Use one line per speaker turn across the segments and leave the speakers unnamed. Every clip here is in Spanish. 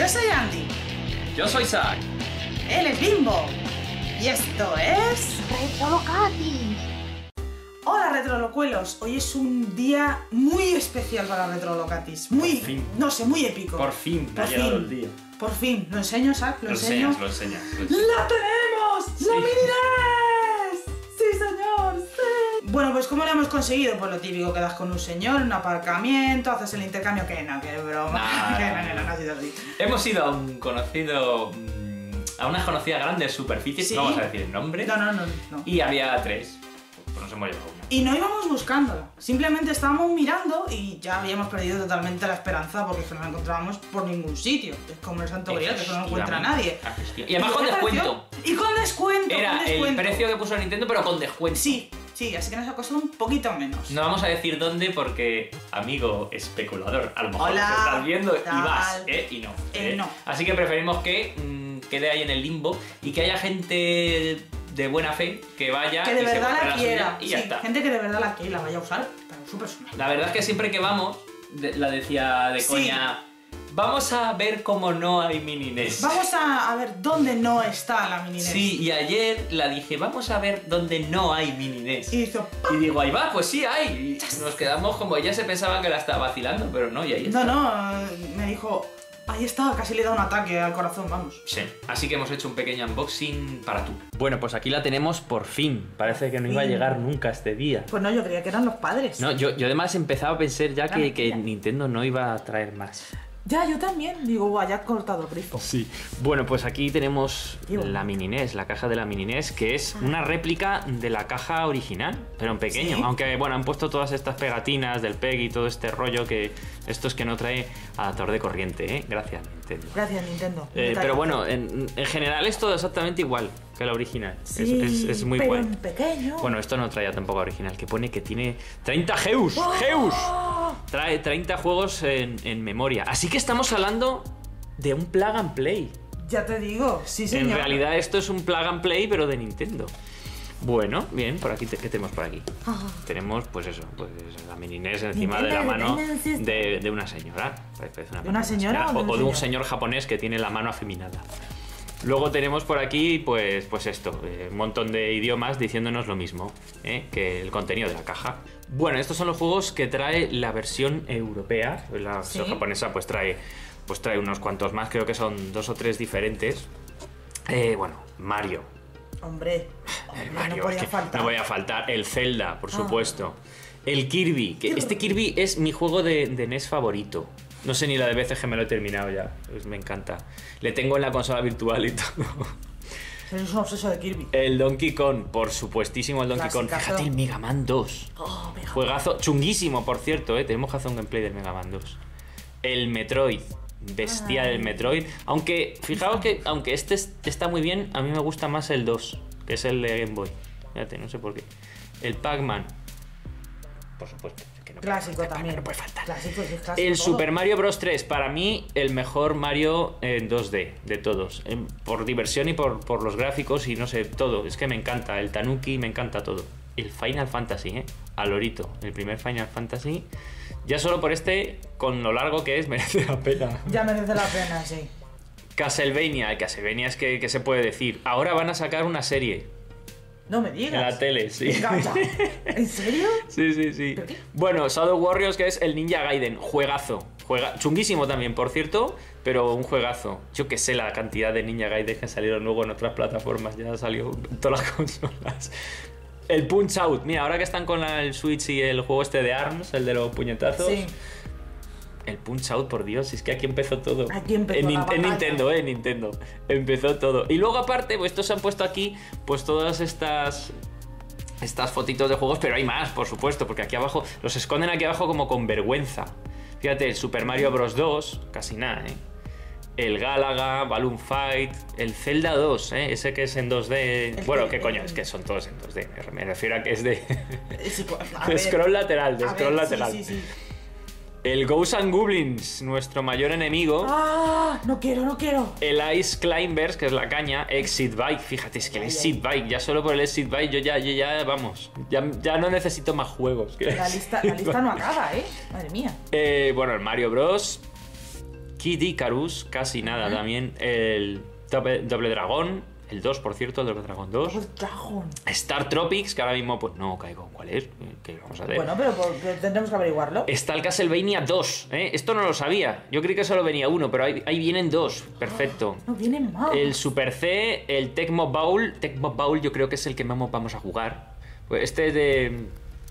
Yo soy Andy.
Yo soy Zack.
Él es Bimbo. Y esto es...
Retrolocatis.
Hola Retrolocuelos. Hoy es un día muy especial para Retrolocatis. Muy,
Por fin.
no sé, muy épico.
Por fin
Por
ha llegado
fin.
el día.
Por fin. ¿Lo enseño, Zack? ¿Lo enseño?
Lo enseñas.
¡La tenemos!
Sí.
¡La mini-NES! ¡Sí, señor! ¡Sí! Bueno, pues ¿cómo lo hemos conseguido? Pues lo típico, quedas con un señor en un aparcamiento, haces el intercambio, que no, que broma,
Nah.
que no ha sido así.
Hemos ido a un conocido... a unas conocidas grandes superficies,
Sí.
no vamos a decir el nombre.
No.
Y había 3. Pues nos hemos llevado una.
Y no íbamos buscándola, simplemente estábamos mirando y ya habíamos perdido totalmente la esperanza porque es que no la encontrábamos por ningún sitio. Es como el Santo Grial, que eso no lo encuentra nadie.
Y además con
¿qué te
descuento.
pareció? Y con descuento,
Era
con descuento.
el precio que puso Nintendo, pero con descuento.
Sí, así que nos ha costado un poquito menos.
No vamos a decir dónde porque, amigo especulador, a lo mejor
Hola,
te estás viendo y
tal.
vas, y no.
No.
Así que preferimos que quede ahí en el limbo y que haya gente de buena fe que vaya
Que de
y se
verdad
compre
la
suya
quiera.
y ya está.
Gente que de verdad la quiera y la vaya a usar para su personal.
La verdad es que siempre que vamos, la decía de
Sí.
coña, vamos a ver cómo no hay mini NES.
Vamos a ver dónde no está la mini NES.
Sí, y ayer la dije, vamos a ver dónde no hay mini NES.
Y hizo...
Y digo, ahí va, pues sí hay. Y nos quedamos como, ella se pensaba que la estaba vacilando, pero no, y ahí está.
me dijo... Ahí está, casi le da un ataque al corazón, vamos.
Sí, así que hemos hecho un pequeño unboxing para tú. Bueno, pues aquí la tenemos por fin. Parece que no iba a llegar nunca este día.
Pues no, yo creía que eran los padres.
No, yo además empezaba a pensar ya que
Mira.
Nintendo no iba a traer más.
Ya, yo también. Digo, guau, ya he cortado el grifo.
Sí. Bueno, pues aquí tenemos
Qué bonito.
la mini NES, la caja de la mini NES, que es una réplica de la caja original, pero en pequeño.
¿Sí?
Aunque, bueno, han puesto todas estas pegatinas del PEG y todo este rollo que esto es que no trae adaptador de corriente, ¿eh? Gracias, Nintendo.
Gracias, Nintendo.
Pero bueno, en general es todo exactamente igual que la original.
Sí,
es muy
pero
guay.
en pequeño.
Bueno, esto no traía tampoco original, que pone que tiene 30 GEUs. ¡GEUS! Trae 30 juegos en memoria. Así que estamos hablando de un plug and play.
Ya te digo, sí, señor.
En realidad esto es un plug and play, pero de Nintendo. Bueno, bien, por aquí, ¿qué tenemos por aquí? Tenemos, pues eso, pues la mini NES encima de la mano de una señora. Parece
¿De una señora o de un
o de un
señor?
señor japonés que tiene la mano afeminada. Luego tenemos por aquí, pues esto, un montón de idiomas diciéndonos lo mismo, que el contenido de la caja. Bueno, estos son los juegos que trae la versión europea. La versión japonesa pues trae unos cuantos más, creo que son 2 o 3 diferentes. Bueno, Mario.
Hombre,
Mario,
no podía
es que
faltar.
no voy a faltar. El Zelda, por supuesto. El Kirby, que este Kirby es mi juego de NES favorito. No sé ni la de veces que me lo he terminado ya. Pues me encanta. Le tengo en la consola virtual y todo.
Eres un obseso de Kirby.
El Donkey Kong, por supuestísimo el Donkey Kong.
Clasicazo.
Fíjate el Mega Man 2.
Oh, Mega Man.
Juegazo, chunguísimo, por cierto, tenemos que hacer un gameplay del Mega Man 2. El Metroid, bestial el Metroid. Aunque, fijaos que aunque este está muy bien, a mí me gusta más el 2, que es el de Game Boy. Fíjate, no sé por qué. El Pac-Man, por supuesto. Que no
Clásico
puede faltar,
también.
No puede faltar.
Clásico, sí, clásico
El
todo.
Super Mario Bros. 3, para mí el mejor Mario en 2D de todos. Por diversión y por los gráficos y no sé, todo. Es que me encanta. El Tanuki, me encanta todo. El Final Fantasy, a lorito. El primer Final Fantasy. Ya solo por con lo largo que es, merece la pena.
Ya merece la pena, sí.
Castlevania, es que se puede decir. Ahora van a sacar una serie
No me
en
digas.
la tele, sí.
Venga, ya. ¿En serio?
Sí.
¿Pero qué?
Bueno, Shadow Warriors, que es el Ninja Gaiden, juegazo. Chunguísimo también, por cierto, pero un juegazo. Yo que sé la cantidad de Ninja Gaiden que salieron luego en otras plataformas, ya salió en todas las consolas. El Punch Out, mira, ahora que están con el Switch y el juego este de ARMS, el de los puñetazos.
Sí.
El Punch Out, por Dios, es que aquí empezó todo.
Aquí empezó
en
la batalla.
Nintendo, en Nintendo. Empezó todo. Y luego aparte, pues estos se han puesto aquí, pues todas estas fotitos de juegos, pero hay más, por supuesto, porque aquí abajo, los esconden aquí abajo como con vergüenza. Fíjate, el Super Mario Bros. 2, casi nada, El Galaga, Balloon Fight, el Zelda 2, ese que es en 2D. Bueno, ¿qué coño? Es que son todos en 2D. Me refiero a que es de
Sí, pues,
de scroll lateral, de
a
scroll
ver,
lateral.
Sí.
El Ghosts and Goblins, nuestro mayor enemigo.
¡Ah! No quiero.
El Ice Climbers, que es la caña. Exit Bike, fíjate, es que el Exit Bike, ya solo por el Exit Bike, yo ya vamos. Ya no necesito más juegos.
La lista no acaba, Madre mía.
Bueno, el Mario Bros. Kid Icarus, casi nada también. El Doble Dragón, el 2, por cierto, el Doble Dragón 2.
Dragon.
Star Tropics, que ahora mismo pues no caigo cuál es, que vamos a ver.
Bueno, pero tendremos que averiguarlo.
Está el Castlevania 2, ¿eh? Esto no lo sabía. Yo creí que solo venía uno, pero ahí vienen dos. Perfecto.
No vienen más.
El Super C, el Tecmo Bowl. Tecmo Bowl yo creo que es el que vamos a jugar. Pues este es de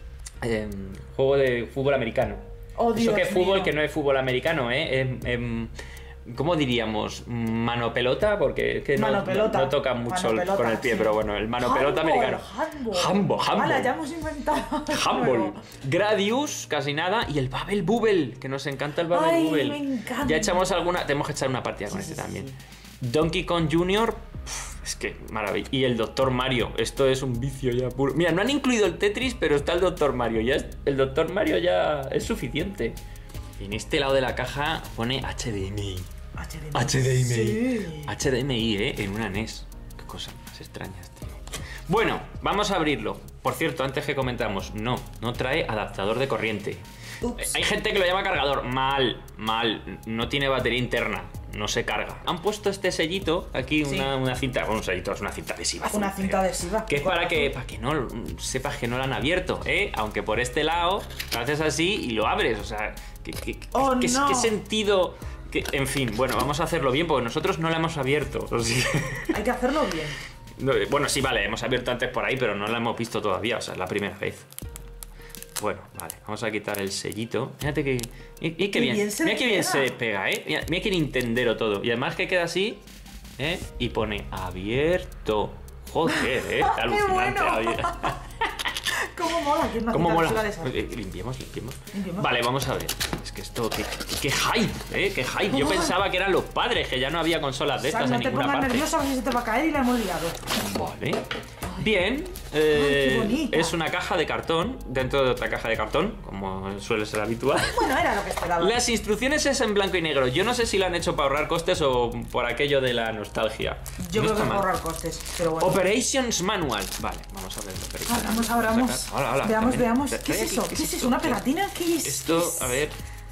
juego de fútbol americano.
Oh,
Eso
Dios
que es fútbol
mío.
que no es fútbol americano, ¿eh? ¿Cómo diríamos? ¿Mano pelota? Porque es que
Mano pelota.
no toca mucho
Mano pelota,
con el pie,
sí.
pero bueno, el mano pelota americano. Handball.
Vale, ya hemos inventado.
Handball. Gradius, casi nada. Y el Babel Bubble, que nos encanta el Babel
Ay,
Bubble.
me encanta.
Ya echamos alguna. Tenemos que echar una partida con este también. Donkey Kong Jr. Es que maravilla. Y el Dr. Mario. Esto es un vicio ya puro. Mira, no han incluido el Tetris, pero está el Dr. Mario. El Dr. Mario ya es suficiente. Y en este lado de la caja pone HDMI. HDMI.
Sí.
HDMI, en una NES. Qué cosas más extrañas, tío. Bueno, vamos a abrirlo. Por cierto, antes que comentamos, no trae adaptador de corriente.
Ups.
Hay gente que lo llama cargador. Mal. No tiene batería interna. No se carga. Han puesto este sellito aquí,
Sí.
una cinta. Bueno, un sellito, es una cinta adhesiva.
Una cinta adhesiva.
Que es para que no sepas que no lo han abierto, ¿eh? Aunque por este lado lo haces así y lo abres. O sea,
Oh,
¿qué
no.
sentido? En fin, bueno, vamos a hacerlo bien porque nosotros no lo hemos abierto. O sea,
Hay que hacerlo bien.
bueno, sí, vale, hemos abierto antes por ahí, pero no lo hemos visto todavía. O sea, es la primera vez. Bueno, vale, vamos a quitar el sellito. Fíjate que. Y qué bien.
se
Mira qué bien
pega.
se pega, ¿eh? Mira qué Nintendero todo. Y además que queda así, ¿eh? Y pone abierto. Joder, alucinante.
bueno. ¿Cómo mola? Que es una
¿Cómo
cinta
mola?
adhesiva de esas.
Limpiemos.
Limpiemos.
Vale, vamos a ver. Es que esto, qué hype, Qué hype. Yo pensaba que eran los padres, que ya no había consolas de estas
no
en
te
ninguna
pongas
parte.
nerviosa, a ver si se te va a caer y la hemos liado.
Vale. Bien,
qué bonita.
es una caja de cartón dentro de otra caja de cartón, como suele ser habitual.
Bueno, era lo que esperaba.
Las instrucciones es en blanco y negro. Yo no sé si lo han hecho para ahorrar costes o por aquello de la nostalgia.
Yo
No
creo que
está
es
mal.
ahorrar costes, pero bueno.
Operations Manual. Vale, vamos a ver el Operations
Abramos.
Hola,
Veamos.
también.
¿Qué es
Trae aquí,
eso? ¿Qué es eso? ¿Una pegatina? ¿Qué es?
Esto, a ver.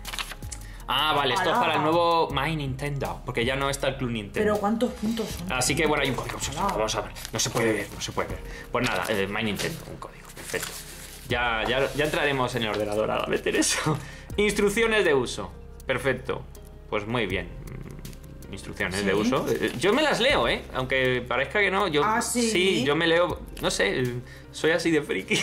Ah, vale, esto es para el nuevo My Nintendo, porque ya no está el Club Nintendo.
Pero ¿cuántos puntos son?
Así que bueno, hay un código. Vamos a ver. No se puede ver. Pues nada, My Nintendo, un código. Perfecto. Ya entraremos en el ordenador a meter eso. Instrucciones de uso. Perfecto. Pues muy bien. Instrucciones
¿Sí?
de uso. Yo me las leo, aunque parezca que no. Yo,
¿Ah, sí?
Sí, yo me leo. No sé, soy así de friki.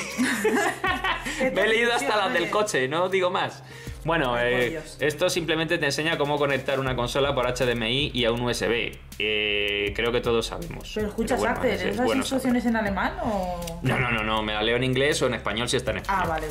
Me he leído hasta las del coche, no digo más. Bueno,
Ay, por Dios.
esto simplemente te enseña cómo conectar una consola por HDMI y a un USB. Creo que todos sabemos.
Pero escucha,
bueno,
Sacer,
es
¿esas
bueno
instrucciones en alemán o...?
No, me la leo en inglés o en español si está en español.
Ah, vale.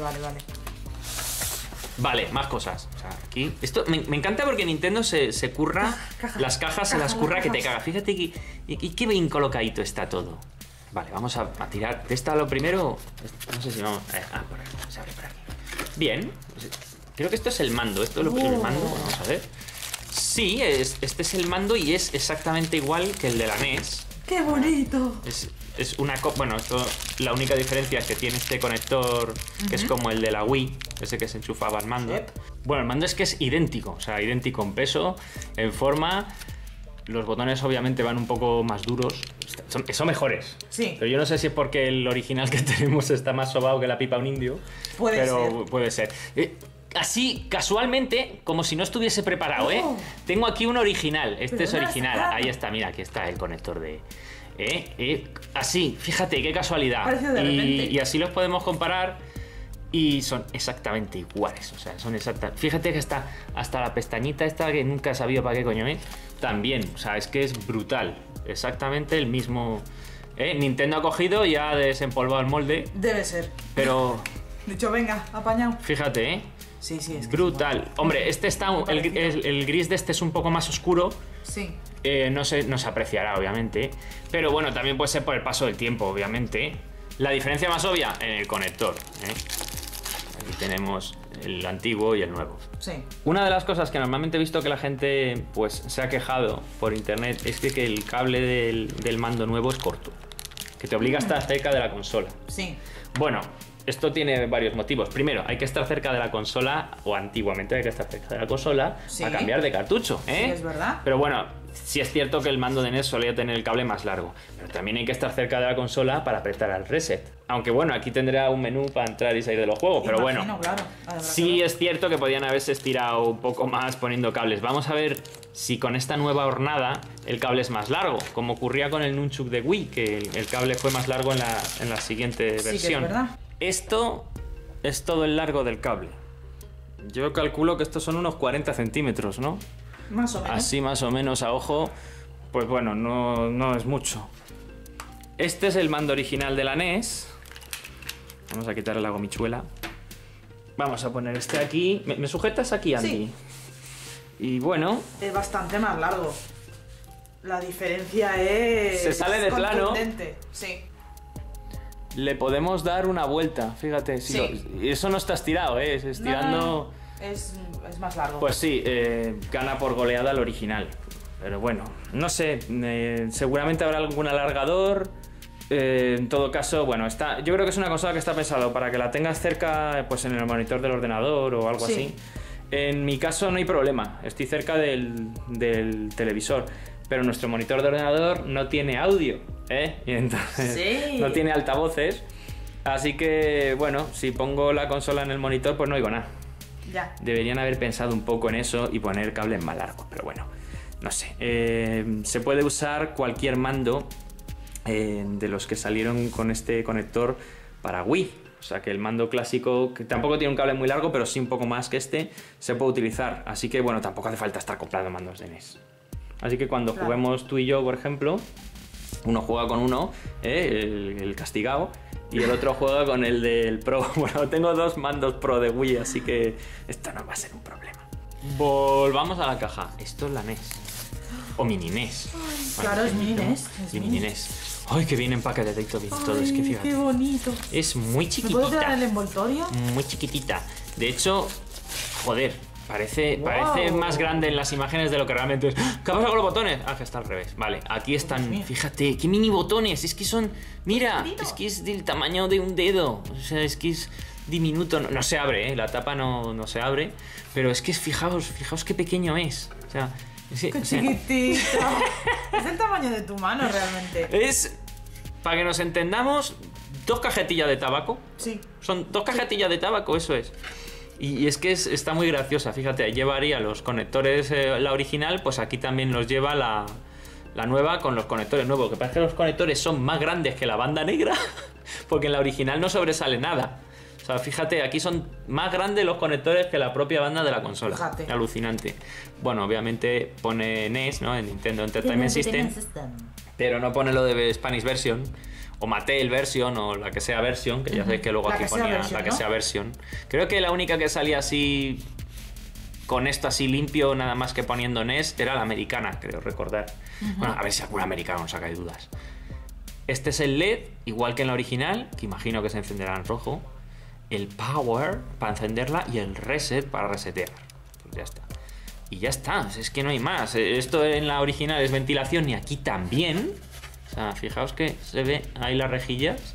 Vale, más cosas. O sea, aquí. Esto me encanta porque Nintendo se curra.
Caja,
las cajas se
caja,
las curra
las
que te
cajas.
caga. Fíjate que qué bien colocadito está todo. Vale, vamos a tirar. ¿De esta lo primero? No sé si vamos. Por aquí. Se abre por aquí. Bien. Creo que esto es el mando. Esto es el mando. Vamos a ver. Sí, este es el mando y es exactamente igual que el de la NES.
¡Qué bonito!
Es una... Bueno, esto, la única diferencia es que tiene este conector que es como el de la Wii, ese que se enchufaba al mando.
Yep.
Bueno, el mando es que es idéntico, o sea, idéntico en peso, en forma. Los botones obviamente van un poco más duros, son mejores.
Sí.
Pero yo no sé si es porque el original que tenemos está más sobado que la pipa un indio. Puede ser. Así, casualmente, como si no estuviese preparado, Tengo aquí un original. Este es original. Ahí está, mira, aquí está el conector de... Así, fíjate, qué casualidad.
Parece de repente.
Y así los podemos comparar y son exactamente iguales. O sea, son exactamente... Fíjate que está hasta la pestañita esta que nunca he sabido para qué coño es. También, o sea, es que es brutal. Exactamente el mismo... Nintendo ha cogido y ha desempolvado el molde,
Debe ser.
pero...
Dicho, venga, apañado.
Fíjate,
Sí, es que
brutal. Hombre, este está... El gris de este es un poco más oscuro.
Sí.
No se apreciará, obviamente. Pero bueno, también puede ser por el paso del tiempo, obviamente. La diferencia más obvia en el conector. Aquí tenemos el antiguo y el nuevo.
Sí.
Una de las cosas que normalmente he visto que la gente pues se ha quejado por internet es que el cable del mando nuevo es corto. Que te obliga a estar cerca de la consola.
Sí.
Bueno, esto tiene varios motivos. Primero, hay que estar cerca de la consola, o antiguamente hay que estar cerca de la consola,
Sí.
para cambiar de cartucho, ¿eh?
Sí, es verdad.
Pero bueno, sí es cierto que el mando de NES solía tener el cable más largo, pero también hay que estar cerca de la consola para apretar al reset. Aunque bueno, aquí tendrá un menú para entrar y salir de los juegos, pero
Imagino,
bueno.
claro.
Sí es cierto que podían haberse estirado un poco más poniendo cables. Vamos a ver si con esta nueva hornada el cable es más largo, como ocurría con el Nunchuk de Wii, que el cable fue más largo en la siguiente
Sí, que es
versión.
verdad.
Esto es todo el largo del cable. Yo calculo que estos son unos 40 centímetros, ¿no?
Más o menos.
Así más o menos a ojo, pues bueno, no es mucho. Este es el mando original de la NES. Vamos a quitarle la gomichuela. Vamos a poner este aquí. ¿Me sujetas aquí, Andy?
Sí.
Y bueno,
Es bastante más largo. La diferencia es...
Se sale de plano.
contundente. Sí.
le podemos dar una vuelta. Fíjate, si
Sí.
y eso no está estirado, ¿eh? Es estirando...
No. Es más largo.
Pues sí, gana por goleada el original. Pero bueno, no sé, seguramente habrá algún alargador. En todo caso, bueno, yo creo que es una consola que está pensado para que la tengas cerca, pues en el monitor del ordenador o algo
Sí.
así. En mi caso no hay problema, estoy cerca del televisor, pero nuestro monitor de ordenador no tiene audio, ¿eh? Y entonces
Sí.
no tiene altavoces, así que bueno, si pongo la consola en el monitor, pues no oigo nada.
Ya.
Deberían haber pensado un poco en eso y poner cables más largos, pero bueno, no sé. Se puede usar cualquier mando de los que salieron con este conector para Wii. O sea que el mando clásico, que tampoco tiene un cable muy largo, pero sí un poco más que este, se puede utilizar. Así que bueno, tampoco hace falta estar comprando mandos de NES. Así que cuando
Claro.
juguemos tú y yo, por ejemplo, uno juega con uno, el castigado, y el otro juega con el del Pro. Bueno, tengo dos mandos Pro de Wii, así que esto no va a ser un problema. Volvamos a la caja. Esto es la NES. O mini NES.
Claro, es mini NES. Es
Y mini
mini.
NES. Ay, que viene empaquetadito bien todo. Es que
Ay,
fíjate.
qué bonito.
Es muy
¿Me puedo quedar en el
chiquitita.
envoltorio?
Muy chiquitita. De hecho, joder, parece
Wow.
más grande en las imágenes de lo que realmente es. ¿Qué ha pasado con los botones? Ah, que está al revés. Vale, aquí están.
Dios mío.
Fíjate, qué mini botones. Es que son. Mira,
Pequeñito.
es que es del tamaño de un dedo. O sea, es que es diminuto. No se abre, ¿eh? La tapa no se abre. Pero es que fijaos qué pequeño es. O sea,
¡Qué chiquitito! Es el tamaño de tu mano, realmente.
es, para que nos entendamos, 2 cajetillas de tabaco.
Sí.
Son 2 cajetillas de tabaco, eso es. Y es que está muy graciosa, fíjate, llevaría los conectores, la original, pues aquí también los lleva la nueva con los conectores nuevos. Lo que pasa es que los conectores son más grandes que la banda negra, porque en la original no sobresale nada. O sea, fíjate, aquí son más grandes los conectores que la propia banda de la consola.
Fíjate.
Alucinante. Bueno, obviamente pone NES, ¿no? El Nintendo Entertainment System, pero no pone lo de Spanish Version o Mattel Version o la que sea Version, que ya sabéis que luego
La
aquí
que sea
ponía
version,
la que
¿no?
sea Version. Creo que la única que salía así con esto así limpio, nada más que poniendo NES, era la americana, creo recordar. Bueno, a ver si algún americano nos saca de dudas. Este es el LED, igual que en la original, que imagino que se encenderá en rojo. El power para encenderla y el reset para resetear. Pues ya está. Y ya está, es que no hay más. Esto en la original es ventilación y aquí también. O sea, fijaos que se ve ahí las rejillas.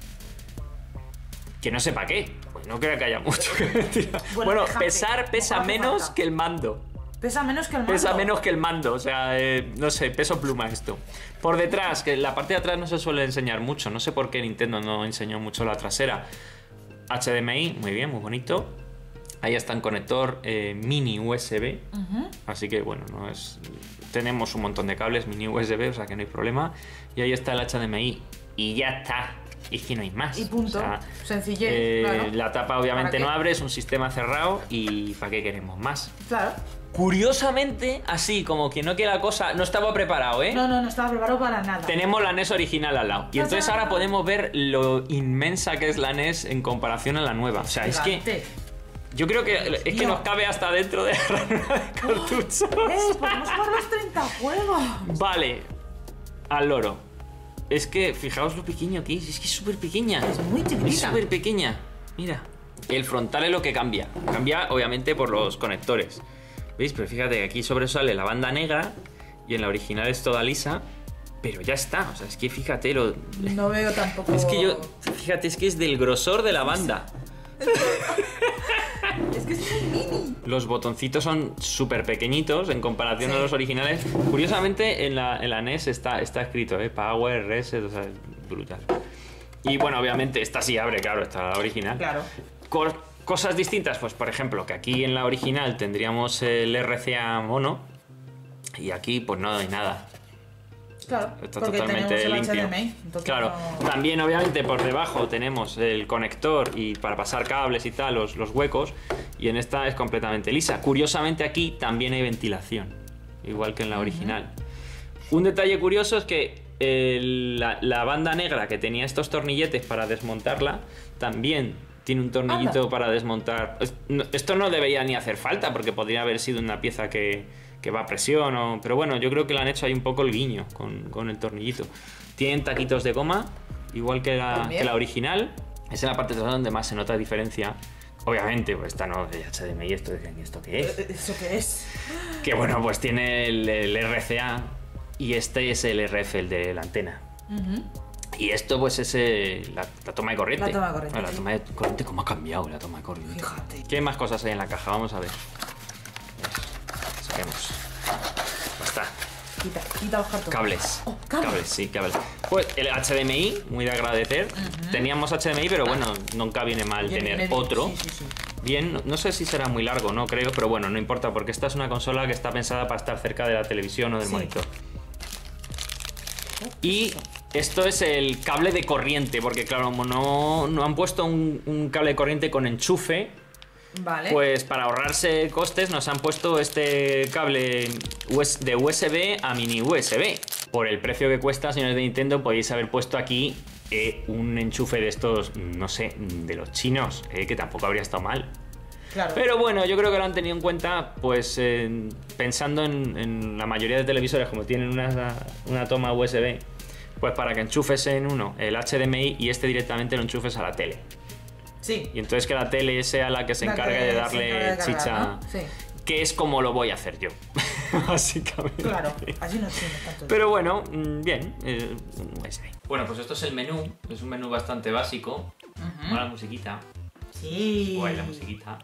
Que no sé para qué. Pues no creo que haya mucho que ventilar.
Bueno, fíjate,
pesar pesa
tampoco hace
menos
falta.
que el mando.
Pesa menos que el mando.
Pesa menos que el mando, o sea, no sé, peso pluma esto. Por detrás, que la parte de atrás no se suele enseñar mucho. No sé por qué Nintendo no enseñó mucho la trasera. HDMI, muy bien, muy bonito. Ahí está un conector mini USB. Así que bueno, tenemos un montón de cables mini USB, o sea que no hay problema. Y ahí está el HDMI. Y ya está. Y es que no hay más.
Y punto.
O sea,
Sencillez, claro.
la tapa obviamente
¿Para qué?
no abre, es un sistema cerrado. ¿Y para qué queremos más?
Claro.
Curiosamente, así como que no queda cosa, no estaba preparado, ¿eh?
No estaba preparado para nada.
Tenemos la NES original al lado. Y entonces ahora podemos ver lo inmensa que es la NES en comparación a la nueva. O sea, es que
Gigante.
yo creo que nos cabe hasta dentro de la ranura de cartuchos.
Podemos jugar los 30 juegos.
Vale, al loro. Es que fijaos lo pequeño que es que es súper pequeña.
Es muy chiquitita.
Es súper pequeña. Mira. El frontal es lo que cambia. Cambia obviamente por los conectores. ¿Veis? Pero fíjate que aquí sobresale la banda negra y en la original es toda lisa. Pero ya está. O sea, es que fíjate
No veo tampoco.
Es que fíjate, es que es del grosor de la banda. Los botoncitos son súper pequeñitos en comparación a los originales. Curiosamente, en la NES está escrito, Power, Reset, o sea, es brutal. Y bueno, obviamente esta sí abre, claro, esta la original.
Claro.
Cosas distintas, pues por ejemplo, que aquí en la original tendríamos el RCA mono y aquí pues no hay nada.
Claro,
Está
porque
totalmente
tenemos el
limpio.
HDMI, entonces
Claro,
no...
también obviamente por debajo tenemos el conector y para pasar cables y tal, los huecos, y en esta es completamente lisa. Curiosamente aquí también hay ventilación, igual que en la original. Un detalle curioso es que la banda negra que tenía estos tornilletes para desmontarla, también tiene un tornillito para desmontar. Esto no debería ni hacer falta, porque podría haber sido una pieza que va a presión, pero bueno, yo creo que le han hecho ahí un poco el guiño con el tornillito. Tienen taquitos de goma, igual que la original. Es en la parte trasera donde más se nota diferencia. Obviamente, pues esta no de HDMI, ¿esto qué es?
¿Eso qué es?
Que bueno, pues tiene el RCA y este es el RF, el de la antena. Y esto pues es la toma de corriente.
La toma de corriente.
Bueno, la toma de corriente, ¿cómo ha cambiado la toma de corriente?
Fíjate.
¿Qué más cosas hay en la caja? Vamos a ver. Saquemos. Está.
Quita los cartones.
Cables.
Oh, cables.
Sí, cables. Pues el HDMI, muy de agradecer. Teníamos HDMI, pero bueno, nunca viene mal tener otro.
Sí.
Bien, no sé si será muy largo, no creo, pero bueno, no importa, porque esta es una consola que está pensada para estar cerca de la televisión o del monitor. Y esto es el cable de corriente, porque claro, como no han puesto un cable de corriente con enchufe,
Vale.
pues para ahorrarse costes nos han puesto este cable de USB a mini USB. Por el precio que cuesta, señores de Nintendo, podéis haber puesto aquí un enchufe de estos, no sé, de los chinos, que tampoco habría estado mal.
Claro.
Pero bueno, yo creo que lo han tenido en cuenta, pues pensando en la mayoría de televisores, como tienen una toma USB, pues para que enchufes en uno el HDMI y directamente lo enchufes a la tele.
Sí.
Y entonces que la tele sea la que se encargue de darle chicha,
¿no? Sí.
que es como lo voy a hacer yo, básicamente.
Claro, así no tiene tanto.
Pero bueno, bien, USB. Bueno, pues esto es el menú, es un menú bastante básico. La musiquita.
Sí.
Guay, la musiquita.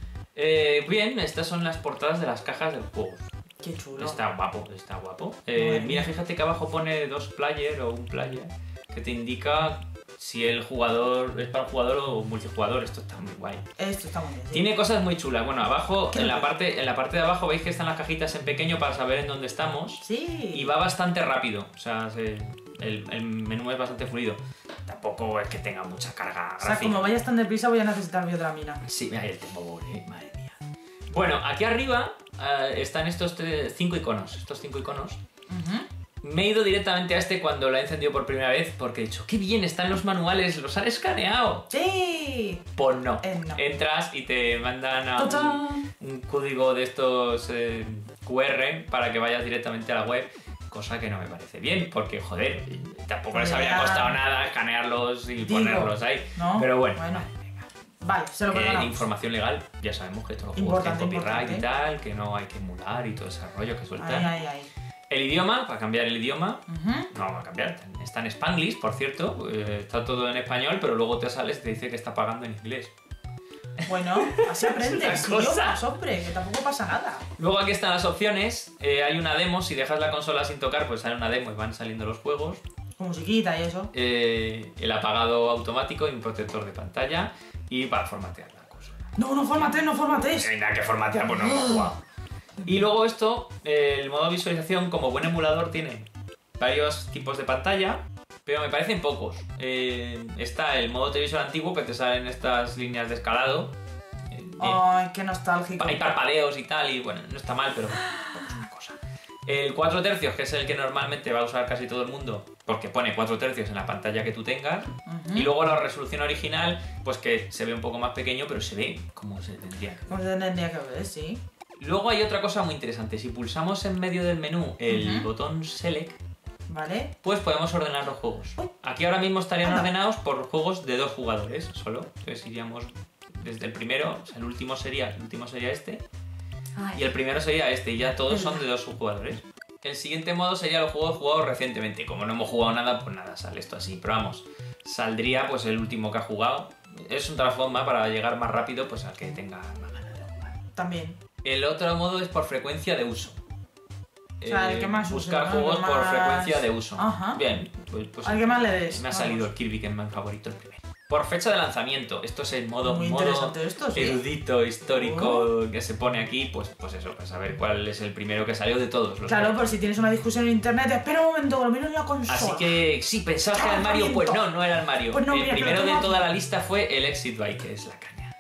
Bien, estas son las portadas de las cajas del juego.
Qué chulo.
Está guapo, está guapo. Mira, fíjate que abajo pone 2 player o un player que te indica si el jugador es para un jugador o multijugador. Esto está muy guay.
Esto está muy bien. Sí.
Tiene cosas muy chulas. Bueno, abajo, en la parte de abajo veis que están las cajitas en pequeño para saber en dónde estamos.
Sí.
Y va bastante rápido. O sea, el menú es bastante fluido. Tampoco es que tenga mucha carga gráfica.
O sea, como vayas tan deprisa voy a necesitar biodramina.
Sí, mira, el tempo, madre mía. Bueno, aquí arriba están estos 5 iconos. Estos 5 iconos. Me he ido directamente a este cuando lo he encendido por primera vez porque he dicho, ¡qué bien! Están los manuales, los han escaneado.
¡Sí!
Pues no.
No.
Entras y te mandan a un código de estos QR para que vayas directamente a la web. Cosa que no me parece bien, porque, joder, tampoco les habría costado nada escanearlos y ponerlos ahí.
¿No?
Pero bueno.
Vale, se lo perdonamos.
Información legal, ya sabemos que todos los juegos tienen copyright y tal, que no hay que emular y todo ese rollo que sueltan.
Ahí.
El idioma, para cambiar el idioma, no va a cambiar. Está en Spanglish, por cierto, está todo en español, pero luego te sales y te dice que está pagando en inglés.
Bueno, así aprendes.
Es una cosa.
Idiomas, hombre, que tampoco pasa nada.
Luego aquí están las opciones, hay una demo, si dejas la consola sin tocar, pues sale una demo y van saliendo los juegos.
Con musiquita y eso.
El apagado automático y un protector de pantalla y para formatear la consola.
No formates.
No hay nada que formatear, pues no hemos jugado. Y luego esto, el modo visualización, como buen emulador, tiene varios tipos de pantalla, pero me parecen pocos. Está el modo televisor antiguo, que te salen estas líneas de escalado.
Ay, qué nostálgico.
Hay parpadeos y tal, y bueno, no está mal, pero es una cosa. El 4 tercios, que es el que normalmente va a usar casi todo el mundo, porque pone 4 tercios en la pantalla que tú tengas. Y luego la resolución original, pues que se ve un poco más pequeño, pero se ve como se tendría que ver.
Como se tendría que ver, sí.
Luego hay otra cosa muy interesante. Si pulsamos en medio del menú el botón Select,
¿vale?
pues podemos ordenar los juegos. Aquí ahora mismo estarían ordenados por juegos de 2 jugadores solo. Entonces iríamos desde el primero, o sea, el último sería este.
Ay.
Y el primero sería este, y ya todos son de 2 jugadores. El siguiente modo sería los juegos jugados recientemente. Como no hemos jugado nada, pues nada, sale esto así. Pero vamos, saldría pues el último que ha jugado. Es un transforma para llegar más rápido pues al que tenga más ganas de jugar.
También.
El otro modo es por frecuencia de uso.
O sea, el que más use,
buscar
¿no?
juegos
El que
por
más...
frecuencia de uso.
Ajá.
Bien, pues
Al que más le des.
me ha
vamos.
salido el Kirby que es mi favorito el primero. Por fecha de lanzamiento. Esto es el modo,
Muy interesante esto, sí.
erudito, histórico que se pone aquí. Pues eso, pues a ver cuál es el primero que salió de todos los
Claro,
juegos.
por si tienes una discusión en internet, espera un momento, que lo miro en la consola.
Así que sí, pensabas que era el Mario, pues no era el Mario.
Pues no,
el
mira,
primero
pero
de
toma-
toda la lista fue el Exit Bike, que es la caña.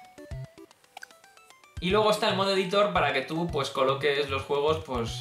Y luego está el modo editor para que tú pues coloques los juegos pues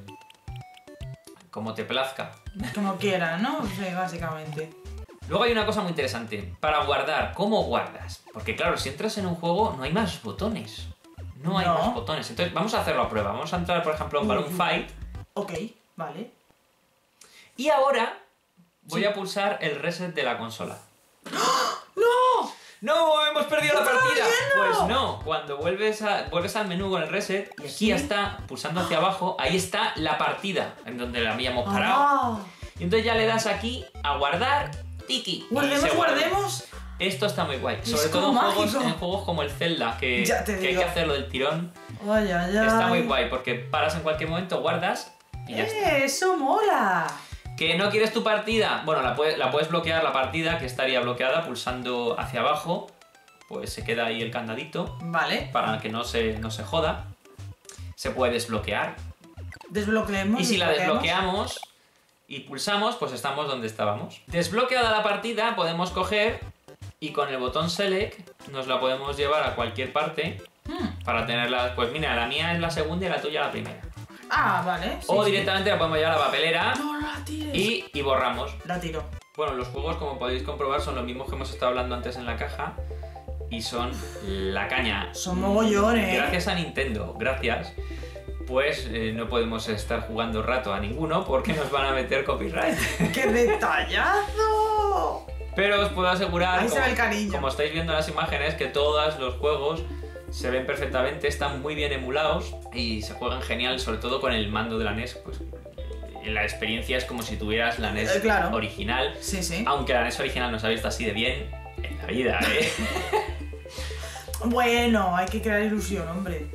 como te plazca.
Como quieras, ¿no? Sí, básicamente.
Luego hay una cosa muy interesante. Para guardar, ¿cómo guardas? Porque claro, si entras en un juego no hay más botones. No hay
No.
más botones. Entonces vamos a hacerlo a prueba. Vamos a entrar, por ejemplo, en Balloon Fight.
Ok, vale.
Y ahora voy
Sí.
a pulsar el reset de la consola.
¡No!
¡No! ¡Hemos perdido la
estaba
partida!
viendo!
Pues no, cuando vuelves al menú con el reset y aquí
Sí.
ya está, pulsando hacia abajo, ahí está la partida en donde la habíamos parado.
Ah.
Y entonces ya le das aquí a guardar, tiki. y
Guardemos,
se guarda.
guardemos.
Esto está muy guay.
Es
Sobre todo
como mágico.
en juegos como el Zelda, que,
Ya te
que hay
digo.
que hacerlo del tirón.
Ay, ay, ay.
Está muy guay porque paras en cualquier momento, guardas y ya está.
¡Eso mola!
¿Que no quieres tu partida? Bueno, la puedes bloquear la partida, que estaría bloqueada pulsando hacia abajo. Pues se queda ahí el candadito
Vale.
para que no se joda. Se puede desbloquear.
Desbloqueemos.
Y si la desbloqueamos y pulsamos, pues estamos donde estábamos. Desbloqueada la partida, podemos coger y con el botón Select nos la podemos llevar a cualquier parte para tenerla. Pues mira, la mía es la segunda y la tuya la primera.
Ah, vale. Sí,
O
sí.
directamente la podemos llevar a la papelera
No la tires.
y borramos.
La tiro.
Bueno, los juegos, como podéis comprobar, son los mismos que hemos estado hablando antes en la caja. Y son la caña.
Son mogollones.
Gracias a Nintendo, gracias. Pues no podemos estar jugando rato a ninguno porque nos van a meter copyright.
¡Qué detallazo!
Pero os puedo asegurar,
Ahí se ve el cariño.
como estáis viendo en las imágenes, que todos los juegos se ven perfectamente, están muy bien emulados y se juegan genial, sobre todo con el mando de la NES. Pues la experiencia es como si tuvieras la NES
Claro.
original.
Sí, sí.
Aunque la NES original no se ha visto así de bien en la vida, ¿eh?
Bueno, hay que crear ilusión, hombre.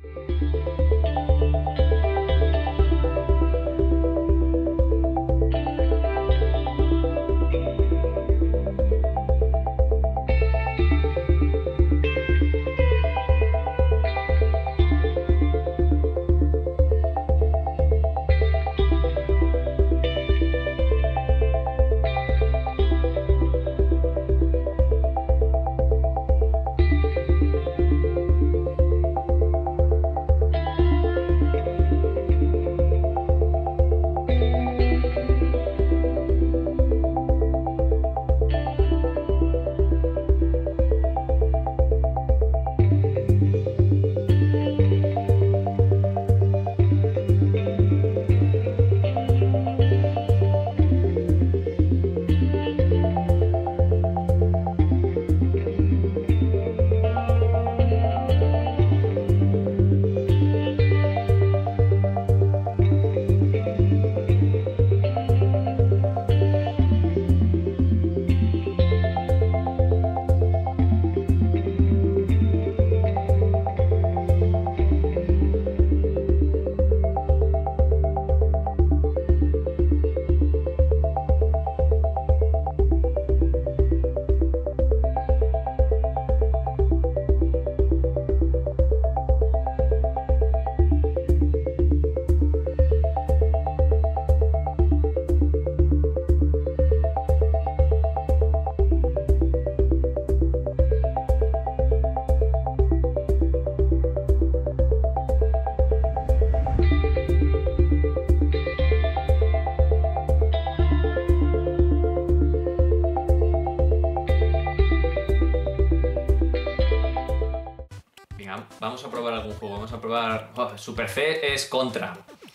Vamos a probar algún juego. Vamos a probar... Oh, Super C es Contra.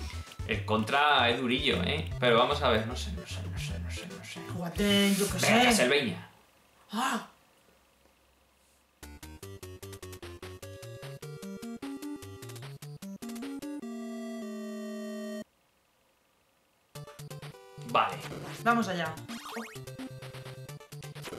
El Contra es durillo, ¿eh? Pero vamos a ver. No sé.
Júgate, yo qué
Venga,
sé.
Castlevania.
¡Ah!
Vale.
Vamos allá.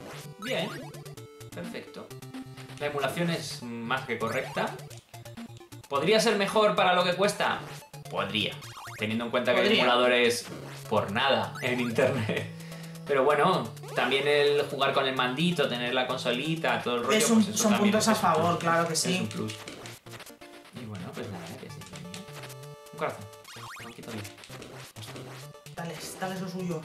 Bien. Perfecto. La emulación es más que correcta. ¿Podría ser mejor para lo que cuesta? Podría, teniendo en cuenta que hay emuladores por nada en internet. Pero bueno, también el jugar con el mandito, tener la consolita, todo el rollo, pues eso
son puntos a
es
favor, claro que sí.
Es un plus. Y bueno, pues nada, que sí. Un corazón. Un poquito bien.
Dale lo suyo.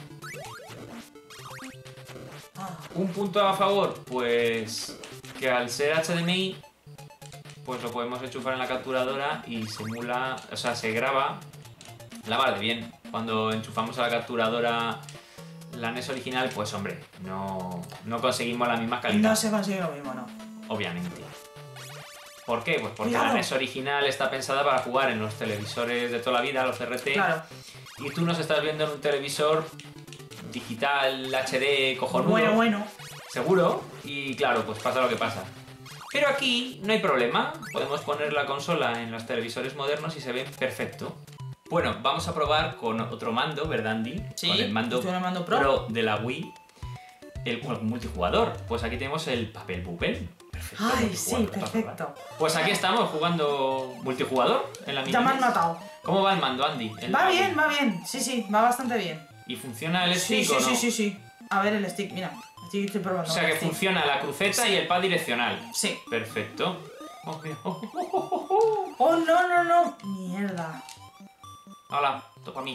Un punto a favor, pues que al ser HDMI, pues lo podemos enchufar en la capturadora y simula, o sea, se graba la mar de bien. Cuando enchufamos a la capturadora la NES original, pues hombre, no conseguimos la misma calidad.
No se consigue lo mismo, no.
Obviamente. ¿Por qué? Pues porque
Cuidado.
la NES original está pensada para jugar en los televisores de toda la vida, los CRT.
Claro.
Y tú nos estás viendo en un televisor digital, HD, cojonudo.
Bueno.
Seguro. Y claro, pues pasa lo que pasa. Pero aquí no hay problema. Podemos poner la consola en los televisores modernos y se ve perfecto. Bueno, vamos a probar con otro mando, ¿verdad, Andy?
Sí,
con el mando,
Pro
de la Wii. El multijugador. Pues aquí tenemos el papel Bubble. Perfecto.
Ay, sí, perfecto.
Pues aquí estamos jugando multijugador en la mini.
Ya me han matado.
¿Cómo va el mando, Andy?
Va bien. Sí, va bastante bien.
¿Y funciona el stick o no?
Sí. A ver el stick, mira. Estoy probando.
O sea que funciona la cruceta y el pad direccional.
Sí.
Perfecto. Mira.
Oh, no. Mierda.
Hola, topa a mí.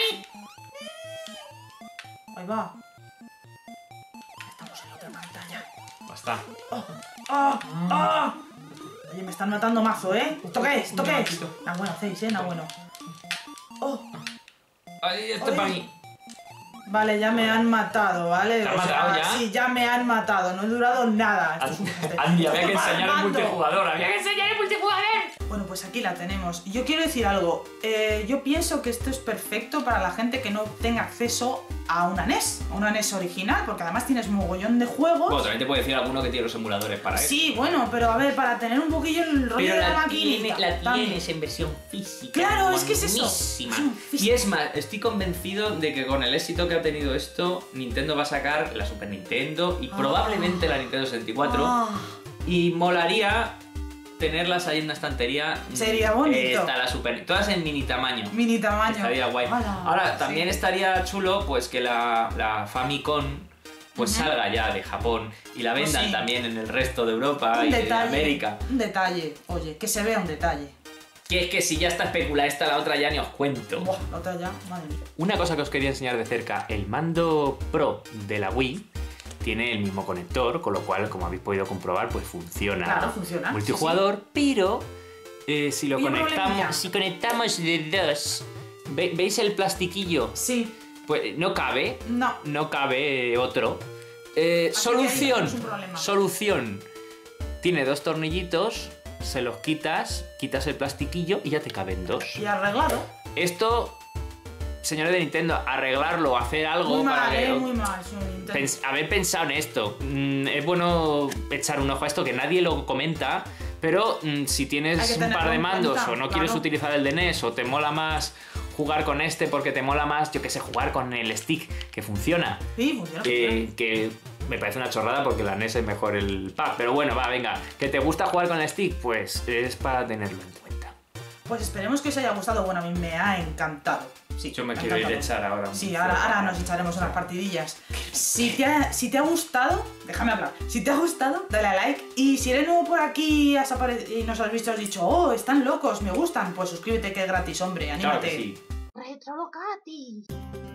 Ahí va. Estamos en otra pantalla.
Basta.
Oye, me están matando mazo, ¿eh? ¿Esto qué es? No, bueno, 6, no, bueno.
Ahí, para mí.
Vale, ya me han matado, ¿vale?
¿Te han matado ya?
Sí, ya me han matado. No he durado nada. Esto es un desastre.
Andy, había que
¡Toma
enseñar el
mando!
multijugador.
Bueno, pues aquí la tenemos. Yo quiero decir algo. Yo pienso que esto es perfecto para la gente que no tenga acceso a una NES original, porque además tienes un mogollón de juegos.
Bueno, también te puede decir alguno que tiene los emuladores para eso.
Sí, bueno, pero a ver, para tener un poquillo el rollo de la maquinita.
La tienes en versión física.
Claro, es que es eso.
Buenísima. Y es más, estoy convencido de que con el éxito que ha tenido esto, Nintendo va a sacar la Super Nintendo y probablemente la Nintendo 64. Y molaría tenerlas ahí en una estantería.
Sería bonito.
Está la Super, todas en mini tamaño. Estaría guay. Ahora, también estaría chulo pues que la Famicom pues salga ya de Japón y la vendan también en el resto de Europa y de América.
Un detalle, oye, que se vea un detalle.
Que es que si ya está especulada esta, la otra ya ni os cuento.
Buah, la otra ya, madre mía.
Una cosa que os quería enseñar de cerca, el mando Pro de la Wii tiene el mismo conector, con lo cual, como habéis podido comprobar, pues funciona.
Claro, funciona.
Multijugador, pero si lo
Y
conectamos, si conectamos de dos, ¿veis el plastiquillo?
Sí.
Pues no cabe. No cabe otro.
Solución.
Solución. Tiene dos tornillitos, se los quitas el plastiquillo y ya te caben dos.
Y arreglado.
Esto, señores de Nintendo, arreglarlo, hacer algo
muy
para
mal,
que...
muy mal, señor Nintendo.
Haber pensado en esto. Es bueno echar un ojo a esto, que nadie lo comenta, pero si tienes un par de mandos o no quieres utilizar el de NES o te mola más jugar con este porque te mola más, yo que sé, jugar con el stick, que funciona.
Sí, funciona.
Que me parece una chorrada porque la NES es mejor el pad. Pero bueno, va, venga. ¿Que te gusta jugar con el stick? Pues es para tenerlo en cuenta.
Pues esperemos que os haya gustado. Bueno, a mí me ha encantado. Sí,
yo me quiero ir a echar ahora.
Sí, ahora nos echaremos unas partidillas. Si te ha gustado, déjame hablar. Si te ha gustado, dale a like. Y si eres nuevo por aquí y nos has visto, has dicho, oh, están locos, me gustan, pues suscríbete que es gratis, hombre, anímate.
Claro que sí.
Retrolocati.